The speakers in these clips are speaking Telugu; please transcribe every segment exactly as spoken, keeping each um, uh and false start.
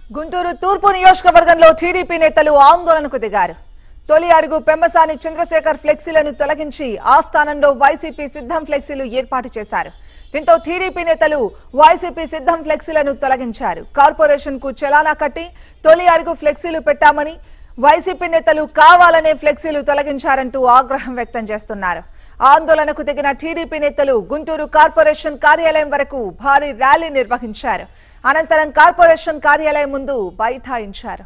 గుంటూరు తూర్పు నియోజకవర్గంలో టీడీపీ నేతలు ఆందోళనకు దిగారు. తొలి అడుగు పెమ్మసాని చంద్రశేఖర్ ఫ్లెక్సీలను తొలగించి ఆ స్థానంలో వైసీపీ సిద్ధం ఫ్లెక్సీలు ఏర్పాటు చేశారు. దీంతో టీడీపీ నేతలు వైసీపీ సిద్ధం ఫ్లెక్సీలను తొలగించారు. కార్పొరేషన్ కు చలానా కట్టి తొలి అడుగు ఫ్లెక్సీలు పెట్టామని వైసీపీ నేతలు కావాలనే ఫ్లెక్సీలు తొలగించారంటూ ఆగ్రహం వ్యక్తం చేస్తున్నారు. ఆందోళనకు దిగిన టీడీపీ నేతలు గుంటూరు కార్పొరేషన్ కార్యాలయం వరకు భారీ ర్యాలీ నిర్వహించారు. అనంతరం కార్పొరేషన్ కార్యాలయం ముందు బైఠాయించారు.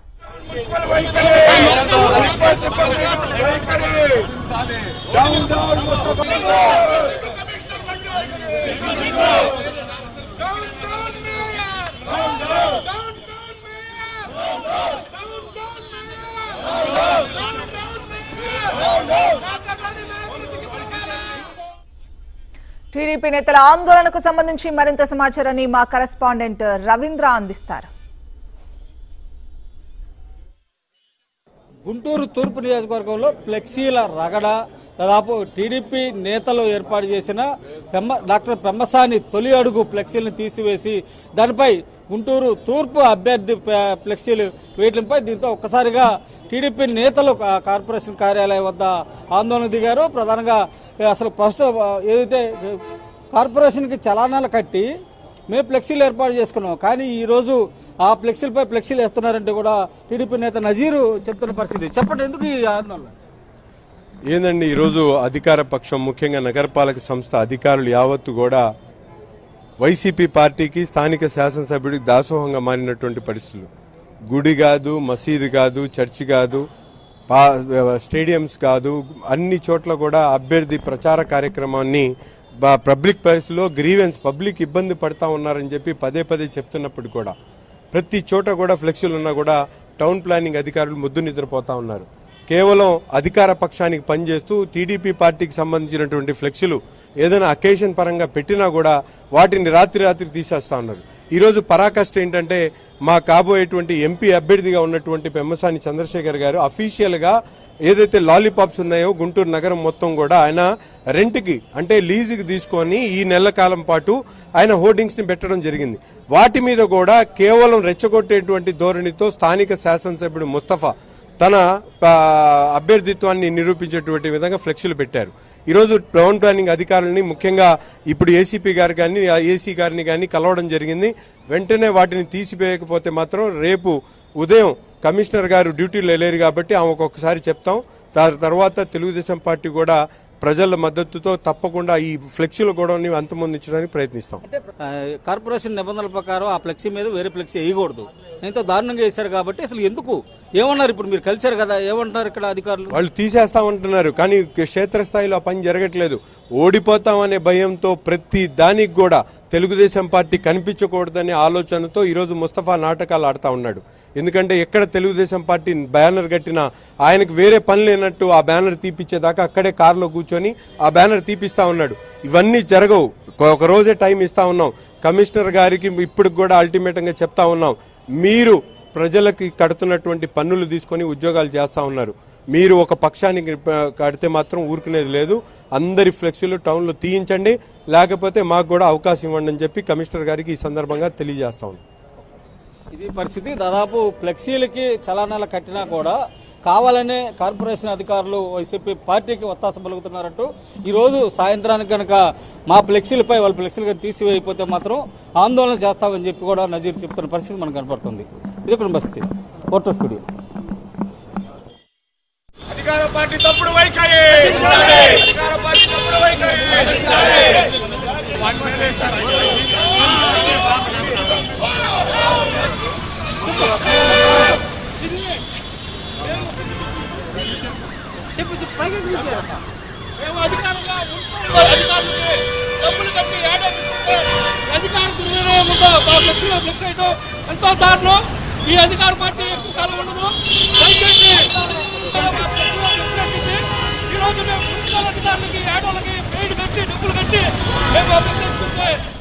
టీడీపీ నేతల ఆందోళనకు సంబంధించి మరింత సమాచారాన్ని మా కరెస్పాండెంట్ రవీంద్ర అందిస్తారు. గుంటూరు తూర్పు నియోజకవర్గంలో ఫ్లెక్సీల రగడ దాదాపు టీడీపీ నేతలు ఏర్పాటు చేసిన పెమ్మ డాక్టర్ పెమ్మసాని తొలి అడుగు ఫ్లెక్సీలను తీసివేసి దానిపై గుంటూరు తూర్పు అభ్యర్థి ఫ్లెక్సీలు వేయడంపై దీంతో ఒక్కసారిగా టీడీపీ నేతలు కార్పొరేషన్ కార్యాలయం వద్ద ఆందోళన దిగారు. ప్రధానంగా అసలు ఫస్ట్ ఏదైతే కార్పొరేషన్కి చలానాలు కట్టి మేము ఫ్లెక్సీలు ఏర్పాటు చేసుకున్నాం, కానీ ఈ రోజు ఆ ఫ్లెక్సీలపై ఫ్లెక్సీలు వేస్తున్నారంటే కూడా టీడీపీ నేత నజీరు చెప్తున్న పరిస్థితి. చెప్పండి, ఎందుకు ఈ ఆందోళన? ఏందండి, ఈరోజు అధికార పక్షం ముఖ్యంగా నగరపాలక సంస్థ అధికారులు యావత్తు కూడా వైసీపీ పార్టీకి స్థానిక శాసనసభ్యుడికి దాసోహంగా మారినటువంటి పరిస్థితులు. గుడి కాదు, మసీదు కాదు, చర్చి కాదు, స్టేడియంస్ కాదు, అన్ని చోట్ల కూడా అభ్యర్థి ప్రచార కార్యక్రమాన్ని పబ్లిక్ ప్లేస్లో గ్రీవెన్స్ పబ్లిక్ ఇబ్బంది పడతా ఉన్నారని చెప్పి పదే పదే చెప్తున్నప్పుడు కూడా ప్రతి చోట కూడా ఫ్లెక్సీలు ఉన్నా కూడా టౌన్ ప్లానింగ్ అధికారులు ముద్దు నిద్రపోతా ఉన్నారు. కేవలం అధికార పక్షానికి పనిచేస్తూ టీడీపీ పార్టీకి సంబంధించినటువంటి ఫ్లెక్సీలు ఏదైనా అకేషన్ పరంగా పెట్టినా కూడా వాటిని రాత్రి రాత్రి తీసేస్తా ఉన్నారు. ఈరోజు పరాకాష్ట ఏంటంటే మా కాబోయేటువంటి ఎంపీ అభ్యర్థిగా ఉన్నటువంటి పెమ్మసాని చంద్రశేఖర్ గారు అఫీషియల్ గా ఏదైతే లాలీపాప్స్ ఉన్నాయో గుంటూరు నగరం మొత్తం కూడా ఆయన రెంట్కి అంటే లీజుకి తీసుకొని ఈ నెల కాలం పాటు ఆయన హోర్డింగ్స్ ని పెట్టడం జరిగింది. వాటి మీద కూడా కేవలం రెచ్చగొట్టేటువంటి ధోరణితో స్థానిక శాసనసభ్యుడు ముస్తఫా తన అభ్యర్థిత్వాన్ని నిరూపించేటువంటి విధంగా ఫ్లెక్సీలు పెట్టారు. ఈరోజు టౌన్ ప్లానింగ్ అధికారులని ముఖ్యంగా ఇప్పుడు ఏసీపీ గారు కానీ ఏసీ గారిని కానీ కలవడం జరిగింది. వెంటనే వాటిని తీసివేయకపోతే మాత్రం రేపు ఉదయం కమిషనర్ గారు డ్యూటీలో లేరు కాబట్టి ఆమె ఒక్కొక్కసారి చెప్తాం. తర్వాత తెలుగుదేశం పార్టీ కూడా ప్రజల మద్దతుతో తప్పకుండా ఈ ఫ్లెక్సీల గొడవని అంతమొందించడానికి ప్రయత్నిస్తాం. కార్పొరేషన్ నిబంధనల ప్రకారం ఆ ఫ్లెక్సీ మీద వేరే ఫ్లెక్సీ వేయకూడదు, ఎంతో దారుణంగా వేశారు కాబట్టి అసలు ఎందుకు ఏమన్నారు? ఇప్పుడు మీరు కలిశారు కదా, ఏమంటున్నారు ఇక్కడ అధికారులు? వాళ్ళు తీసేస్తామంటున్నారు, కానీ క్షేత్రస్థాయిలో ఆ పని జరగట్లేదు. ఓడిపోతామనే భయంతో ప్రతి దానికి కూడా తెలుగుదేశం పార్టీ కనిపించకూడదనే ఆలోచనతో ఈరోజు ముస్తఫా నాటకాలు ఆడుతా ఉన్నాడు. ఎందుకంటే ఎక్కడ తెలుగుదేశం పార్టీ బ్యానర్ కట్టినా ఆయనకు వేరే పని లేనట్టు ఆ బ్యానర్ తీపిచ్చేదాకా అక్కడే కారులో కూర్చొని ఆ బ్యానర్ తీపిస్తా ఉన్నాడు. ఇవన్నీ జరగవు, ఒక రోజే టైం ఇస్తా ఉన్నాం. కమిషనర్ గారికి ఇప్పుడు కూడా అల్టిమేటంగా చెప్తా ఉన్నాం, మీరు ప్రజలకి కడుతున్నటువంటి పన్నులు తీసుకొని ఉద్యోగాలు చేస్తా ఉన్నారు. మీరు ఒక పక్షానికి కడితే మాత్రం ఊరుకునేది లేదు. అందరి ఫ్లెక్సీలు టౌన్లో తీయించండి, లేకపోతే మాకు కూడా అవకాశం ఇవ్వండి అని చెప్పి కమిషనర్ గారికి ఈ సందర్భంగా తెలియజేస్తా ఉన్నాం. ఇది పరిస్థితి. దాదాపు ఫ్లెక్సీలకి చలానాలు కట్టినా కూడా కావాలనే కార్పొరేషన్ అధికారులు వైసీపీ పార్టీకి ఒత్తాస పలుకుతున్నారంటూ ఈరోజు సాయంత్రానికి కనుక మా ఫ్లెక్సీలపై వాళ్ళ ఫ్లెక్సీలు కనుక తీసివేయకపోతే మాత్రం ఆందోళన చేస్తామని చెప్పి కూడా నజీర్ చెప్తున్న పరిస్థితి మనకు కనపడుతుంది. ఇది ఇక్కడ పరిస్థితి. Photo studio. అధికార పార్టీ తప్పుడు వైఖరి, అధికార పార్టీ తప్పుడు వైఖరి. మేము అధికారంగా అధికారులకి డబ్బులు కట్టి ఏడాదిస్తుంటే అధికార దుర్వినియోగంతో మా ఫ్లెక్సీలో ఫ్లెక్స్ చేయడం ఎంతో దారుణం. ఈ అధికార పార్టీ ఎక్కువ కాలం ఉండదు. దయచేసి ఈ రోజు మేము మున్సిపల్ అధికారులకి ఏడోళ్ళకి పెయిడ్ కట్టి డబ్బులు కట్టి మేము